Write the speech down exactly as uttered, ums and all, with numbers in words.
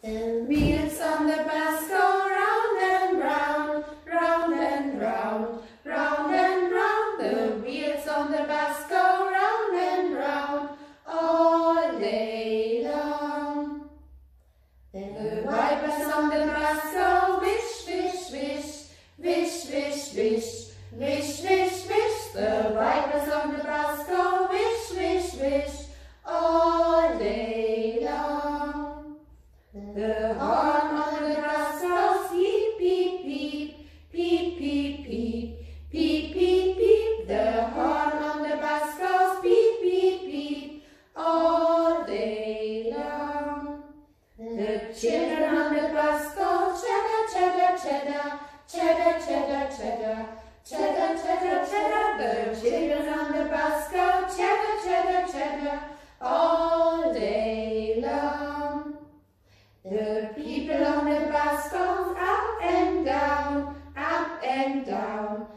The wheels on the bus go round and round, round and round, round and round. The wheels on the bus go round and round all day long. The wipers on the bus go wish, wish, wish, wish, wish, wish, wish, wish, wish. The wipers on the bus go wish, wish, wish all day long. The horn on the bus goes beep, beep, beep, beep, beep, beep, beep, beep, beep. The horn on the bus goes beep, beep, beep all day long. The children on the bus go chatter, chatter, chatter, chatter, chatter, chatter, chatter, chatter, chatter. The children on the bus go chatter, chatter, chatter all day long. The people on the bus go up and down, up and down,